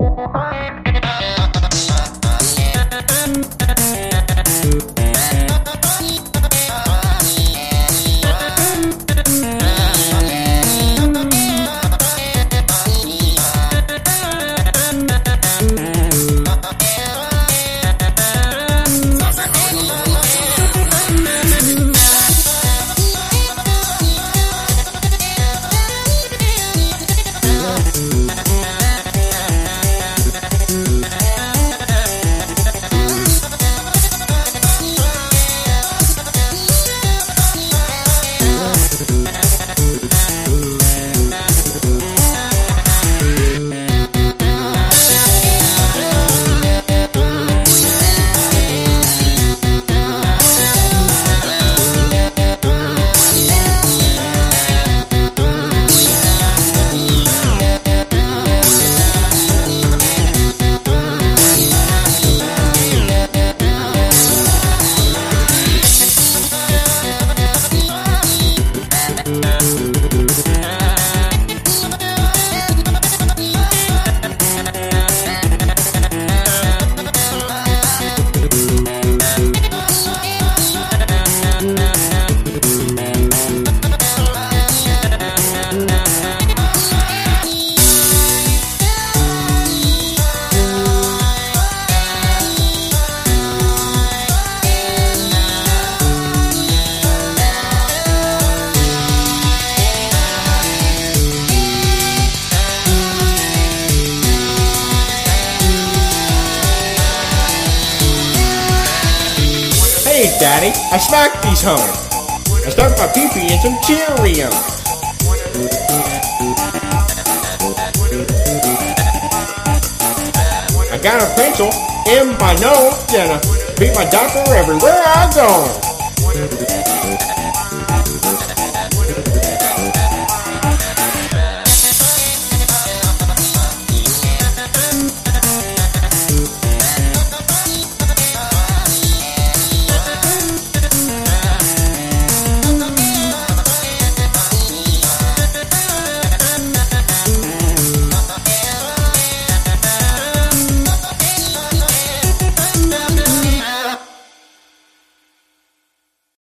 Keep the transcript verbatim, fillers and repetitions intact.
Hey, Daddy, I smacked these hoes. I stuck my pee-pee in some Cheerios. I got a pencil in my nose and I beat my doctor everywhere I go.